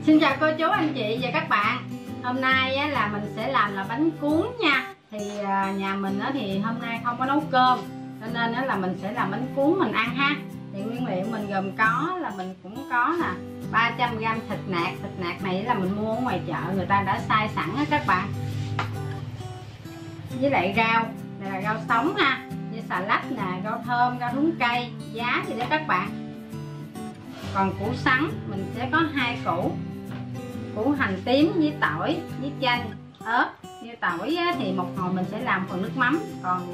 Xin chào cô chú anh chị và các bạn. Hôm nay á, là mình sẽ làm là bánh cuốn nha. Thì nhà mình á, thì hôm nay không có nấu cơm, cho nên á, là mình sẽ làm bánh cuốn mình ăn ha. Thì nguyên liệu mình gồm có là mình cũng có là 300g thịt nạc. Thịt nạc này là mình mua ở ngoài chợ, người ta đã xay sẵn á các bạn. Với lại rau, này là rau sống ha, với xà lách nè, rau thơm, rau húng cây, giá gì đó các bạn. Còn củ sắn mình sẽ có 2 củ, củ hành tím với tỏi với chanh, ớt. Như tỏi thì một hồi mình sẽ làm phần nước mắm, còn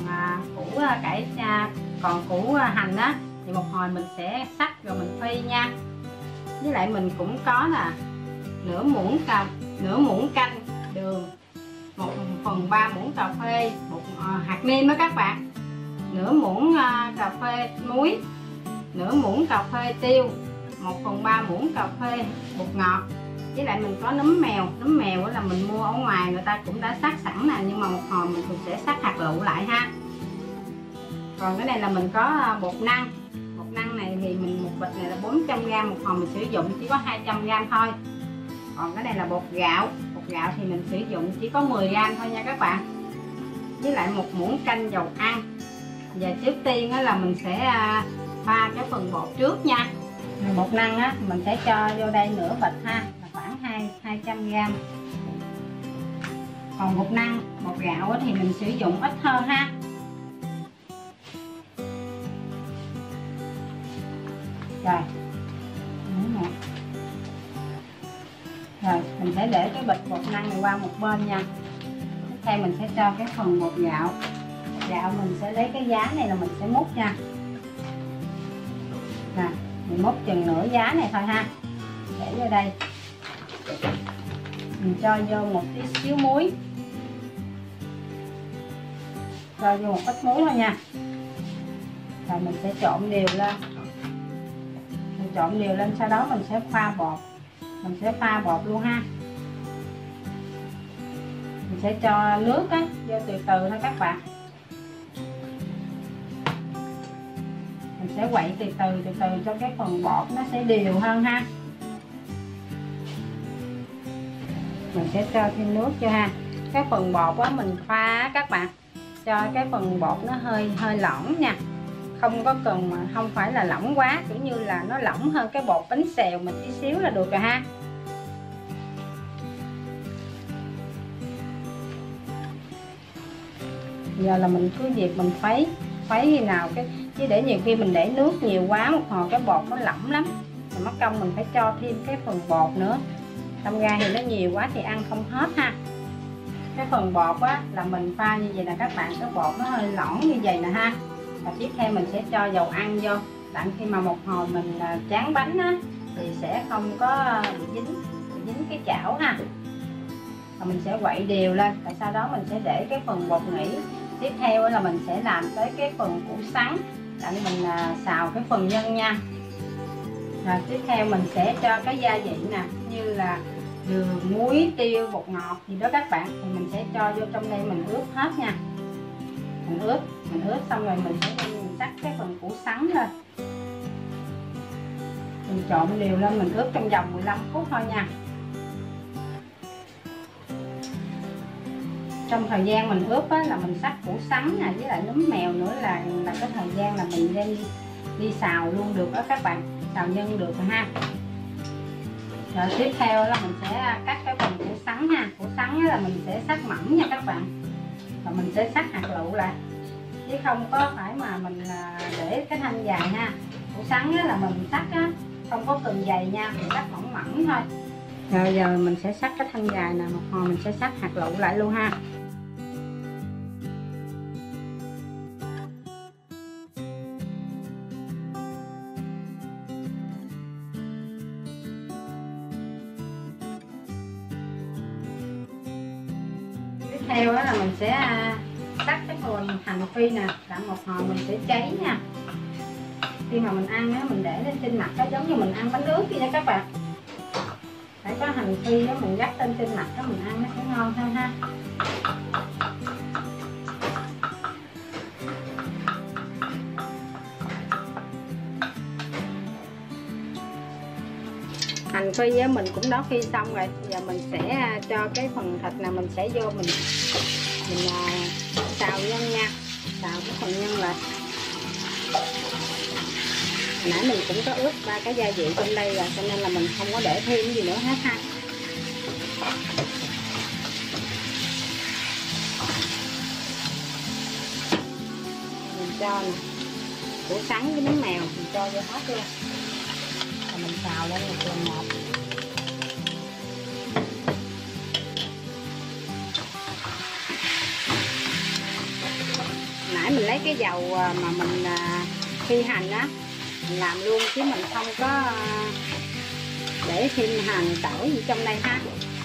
củ hành á thì một hồi mình sẽ sắc rồi mình phi nha. Với lại mình cũng có là nửa muỗng canh đường, 1/3 muỗng cà phê bột hạt nêm đó các bạn, nửa muỗng cà phê muối, nửa muỗng cà phê tiêu, 1/3 muỗng cà phê bột ngọt. Với lại mình có nấm mèo là mình mua ở ngoài, người ta cũng đã sắc sẵn nè, nhưng mà một hồi mình cũng sẽ sắc hạt lựu lại ha. Còn cái này là mình có bột năng này thì một bịch này là 400g, một hồi mình sử dụng chỉ có 200g thôi. Còn cái này là bột gạo thì mình sử dụng chỉ có 10g thôi nha các bạn. Với lại 1 muỗng canh dầu ăn. Và trước tiên là mình sẽ pha cái phần bột trước nha. Bột năng á mình sẽ cho vô đây nửa bịch ha, là khoảng 200g. Còn bột gạo thì mình sử dụng ít hơn ha. Rồi mình sẽ để cái bịch bột năng này qua một bên nha. Tiếp theo mình sẽ cho cái phần bột gạo mình sẽ lấy cái giá này là mình sẽ múc nha. Nè, mình múc chừng nửa giá này thôi ha, để vô đây. Mình cho vô một tí xíu muối, cho vô một ít muối thôi nha. Rồi mình sẽ trộn đều lên, sau đó mình sẽ pha bột luôn ha. Mình sẽ cho nước vô từ từ thôi các bạn. Mình sẽ quậy từ từ cho cái phần bột nó sẽ đều hơn ha. Mình sẽ cho thêm nước cho ha. Cái phần bột mình pha các bạn, cho cái phần bột nó hơi lỏng nha, không có cần mà không phải là lỏng quá, kiểu như là nó lỏng hơn cái bột bánh xèo mình tí xíu là được rồi ha. Giờ là mình cứ việc mình khuấy khi nào chứ để nhiều khi mình để nước nhiều quá, một hồi cái bột nó lỏng lắm, mà mất công mình phải cho thêm cái phần bột nữa, đâm ra thì nó nhiều quá thì ăn không hết ha. Cái phần bột là mình pha như vậy nè các bạn, cái bột nó hơi lỏng như vậy nè ha. Và tiếp theo mình sẽ cho dầu ăn vô, đặng khi mà một hồi mình tráng bánh thì sẽ không có bị dính cái chảo ha. Và mình sẽ quậy đều lên, và sau đó mình sẽ để cái phần bột nghỉ. Tiếp theo là mình sẽ làm tới cái phần củ sắn, đặng mình xào cái phần nhân nha. Rồi tiếp theo mình sẽ cho cái gia vị nè, như là đường, muối, tiêu, bột ngọt gì đó các bạn, thì mình sẽ cho vô trong đây, mình ướp hết nha. Mình ướp xong rồi mình sẽ sắc cái phần củ sắn lên, mình trộn đều lên, mình ướp trong vòng 15 phút thôi nha. Trong thời gian mình ướp là mình sắc củ sắn nè, với lại nấm mèo nữa là cái thời gian là mình đem đi xào luôn được đó các bạn, xào nhân được rồi ha. Rồi tiếp theo là mình sẽ cắt cái phần củ sắn ha. Củ sắn là mình sẽ sắc mỏng nha các bạn, và mình sẽ sắc hạt lựu lại, chứ không có phải mà mình để cái thanh dài ha. Củ sắn là mình sắc không có cần dày nha, mình sắc mỏng thôi. Rồi giờ mình sẽ sắc cái thanh dài nè, một hồi mình sẽ sắc hạt lựu lại luôn ha. Tiếp theo là mình sẽ sắc cái phần hành phi nè, đặng một hồi mình sẽ cháy nha. Khi mà mình ăn mình để lên trên mặt giống như mình ăn bánh ướt vậy nha các bạn. Phải có hành phi mình rắc lên trên mặt mình ăn nó sẽ ngon hơn ha. Phần phi á mình cũng đó phi xong rồi, giờ mình sẽ cho cái phần thịt nào mình sẽ vô mình xào nhân nha, xào cái phần nhân lại. Hồi nãy mình cũng có ướp 3 cái gia vị trong đây rồi cho nên là mình không có để thêm gì nữa hết ha. Mình cho nè củ sắn với nấm mèo mình cho vô hết luôn, rồi mình xào lên một lần một. Nãy mình lấy cái dầu mà mình phi hành á mình làm luôn chứ mình không có để thêm hành tỏi gì trong đây ha.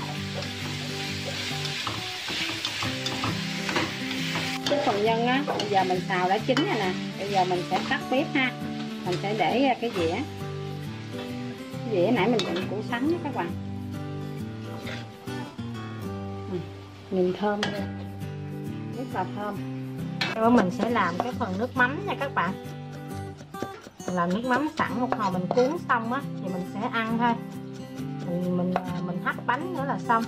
Cái phần nhân á bây giờ mình xào đã chín rồi nè, bây giờ mình sẽ tắt bếp ha. Mình sẽ để cái dĩa nãy mình đựng củ sắn đó các bạn. Nhìn thơm luôn, rất là thơm. Rồi mình sẽ làm cái phần nước mắm nha các bạn. Mình làm nước mắm sẵn, một hồi mình cuốn xong á thì mình sẽ ăn thôi. Mình hấp bánh nữa là xong.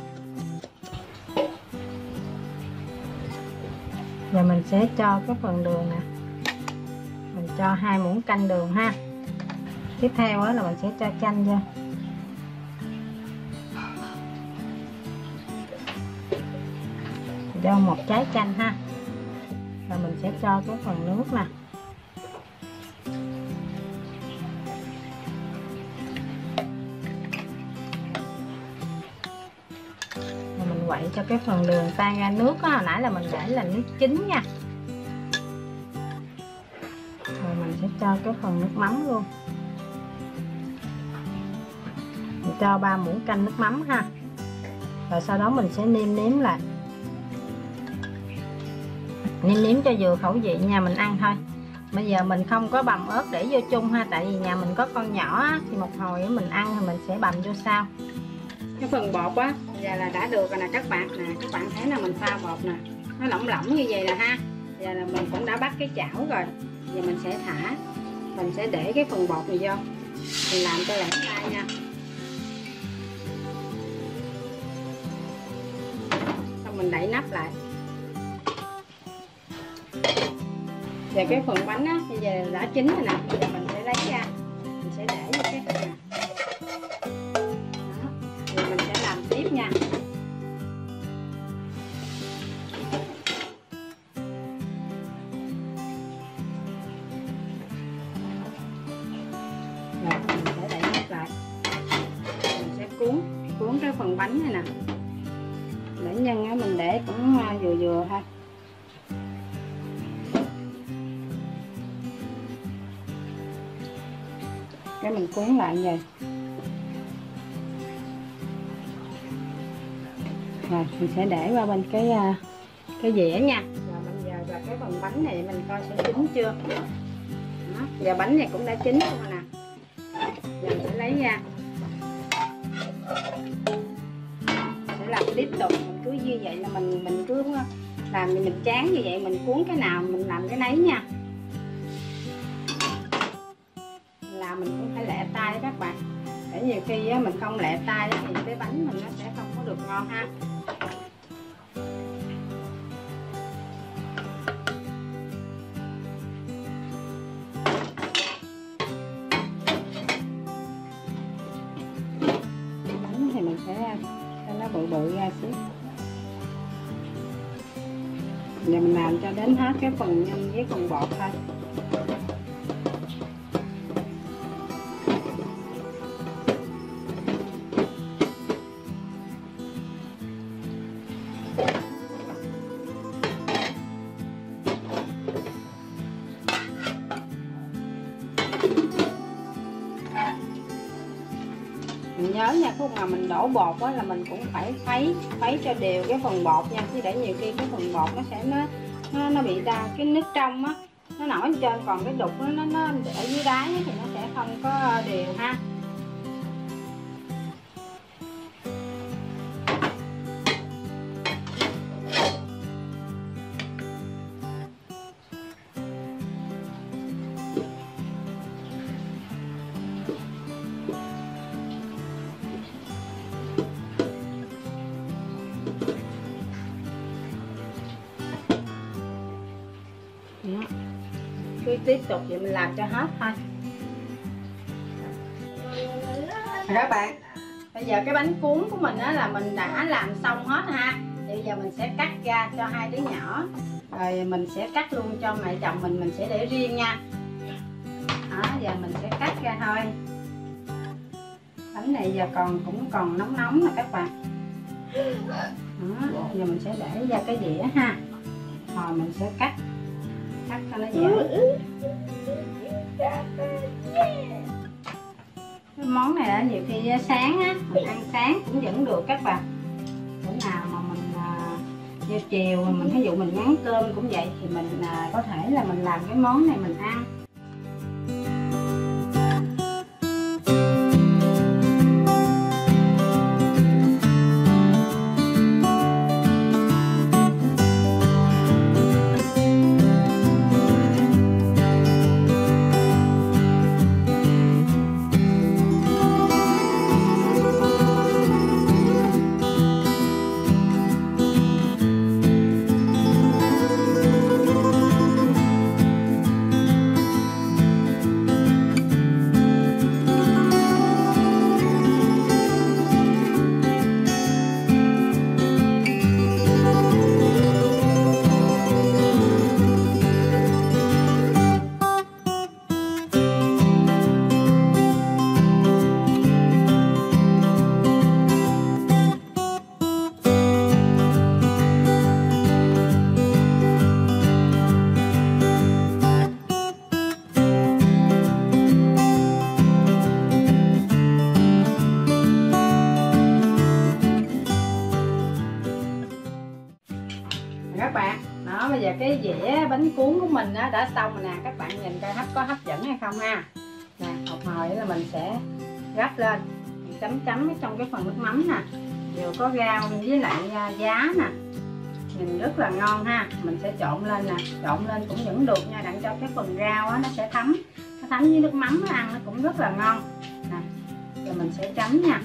Giờ mình sẽ cho cái phần đường nè, mình cho 2 muỗng canh đường ha. Tiếp theo á là mình sẽ cho chanh vô, cho 1 trái chanh ha. Rồi mình sẽ cho cái phần nước nè, rồi mình quậy cho cái phần đường tan ra nước á. Hồi nãy là mình để là nước chín nha. Rồi mình sẽ cho cái phần nước mắm luôn, mình cho 3 muỗng canh nước mắm ha. Rồi sau đó mình sẽ nêm nếm lại, nêm cho vừa khẩu vị nha, mình ăn thôi. Bây giờ mình không có bằm ớt để vô chung ha, tại vì nhà mình có con nhỏ á, thì một hồi mình ăn thì mình sẽ bằm vô sau. Cái phần bột á giờ là đã được rồi nè các bạn. Nè các bạn thấy là mình pha bột nè, nó lỏng lỏng như vậy nè ha. Giờ là mình cũng đã bắt cái chảo rồi, giờ mình sẽ thả, mình sẽ để cái phần bột này vô, mình làm cho lỏng tay nha. Xong mình đậy nắp lại. Giờ cái phần bánh á bây giờ đã chín rồi nè, bây giờ mình sẽ lấy ra, mình sẽ để vô cái phần này. Đó. Rồi mình sẽ làm tiếp nha. Rồi mình sẽ đậy nắp lại, mình sẽ cuốn cái phần bánh này nè. Để nhân á mình để cũng vừa vừa thôi. Cái mình cuốn lại vậy. Rồi mình sẽ để qua bên cái dĩa nha. Rồi bây giờ cái phần bánh này mình coi sẽ chín chưa. Đó, giờ bánh này cũng đã chín rồi nè. Giờ mình sẽ lấy ra, sẽ làm tiếp tục. Mình cứ như vậy là mình cứ làm thì mình chán như vậy, mình cuốn cái nào mình làm cái nấy nha. Làm mình cũng phải lẹ tay các bạn, để nhiều khi á, mình không lẹ tay thì cái bánh mình nó sẽ không có được ngon ha. Bánh thì mình sẽ cho nó bự bự ra xíu. Giờ mình làm cho đến hết cái phần nhân với phần bột thôi. Mình nhớ nha, lúc mà mình đổ bột á là mình cũng phải khuấy cho đều cái phần bột nha, chứ để nhiều khi cái phần bột nó sẽ nó bị ra cái nước trong á, nó nổi lên trên, còn cái đục nó ở dưới đáy thì nó sẽ không có đều ha. cứ tiếp tục vậy mình làm cho hết thôi. Rồi đó bạn, bây giờ cái bánh cuốn của mình á là mình đã làm xong hết ha. Bây giờ mình sẽ cắt ra cho hai đứa nhỏ, rồi mình sẽ cắt luôn cho mẹ chồng mình sẽ để riêng nha. Đó, giờ mình sẽ cắt ra thôi. Bánh này giờ cũng còn nóng nóng nè các bạn. Đó, giờ mình sẽ để ra cái dĩa ha. Rồi mình sẽ cắt cho nó dẻo. Cái món này là nhiều khi sáng á, mình ăn sáng cũng vẫn được các bạn. Bữa nào mà mình vô chiều mình ví dụ mình nhắn cơm cũng vậy thì mình có thể là mình làm cái món này mình ăn. Các bạn, đó bây giờ cái dĩa bánh cuốn của mình đã xong rồi nè, các bạn nhìn coi có hấp dẫn hay không ha. Nè, một hồi là mình sẽ rắc lên, mình chấm trong cái phần nước mắm nè, vừa có rau với lại giá nè, nhìn rất là ngon ha. Mình sẽ trộn lên nè, trộn lên cũng vẫn được nha, đặng cho cái phần rau nó sẽ thấm, nó thấm với nước mắm, nó ăn nó cũng rất là ngon nè. Rồi mình sẽ chấm nha.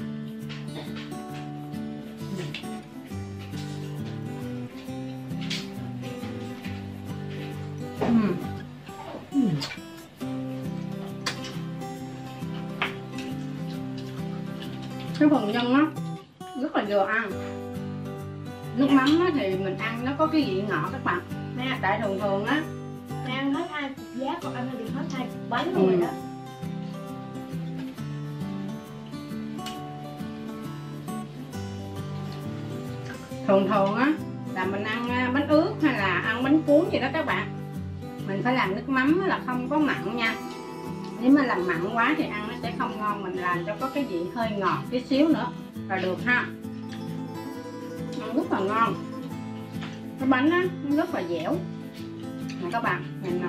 Cái phần nhân á rất là vừa ăn, nước mắm á thì mình ăn nó có cái vị ngọt các bạn. Tại thường á mẹ ăn hết 2 cục giá, còn ăn được hết 2 cục bánh rồi đó. Thường á là mình ăn bánh ướt hay là ăn bánh cuốn gì đó các bạn, mình phải làm nước mắm là không có mặn nha. Nếu mà làm mặn quá thì ăn nó sẽ không ngon, mình làm cho có cái vị hơi ngọt tí xíu nữa là được ha. Ăn rất là ngon, cái bánh á nó rất là dẻo nè các bạn, nhìn nè.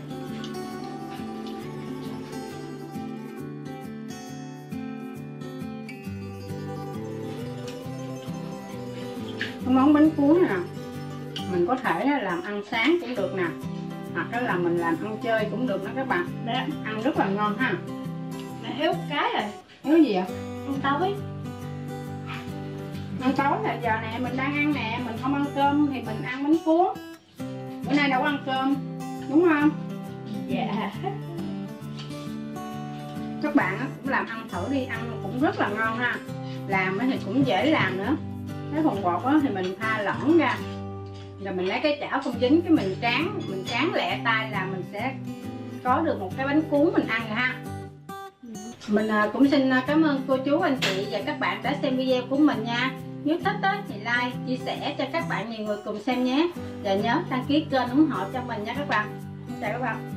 Cái món bánh cuốn này nè, mình có thể làm ăn sáng cũng được nè, hoặc là mình làm ăn chơi cũng được đó các bạn. Đấy, ăn rất là ngon ha. Mẹ héo cái rồi. Héo gì vậy? Ăn tối. Ăn tối là giờ nè mình đang ăn nè, mình không ăn cơm thì mình ăn bánh cuốn. Bữa nay đâu có ăn cơm, đúng không? Dạ. Các bạn cũng làm ăn thử đi, ăn cũng rất là ngon ha. Làm thì cũng dễ làm nữa. Cái phần bột thì mình pha lỏng ra, rồi mình lấy cái chảo không dính, cái mình tráng lẹ tay là mình sẽ có được một cái bánh cuốn mình ăn rồi ha. Mình cũng xin cảm ơn cô chú anh chị và các bạn đã xem video của mình nha. Nếu thích thì like, chia sẻ cho các bạn nhiều người cùng xem nhé, và nhớ đăng ký kênh ủng hộ cho mình nha các bạn. Chào các bạn.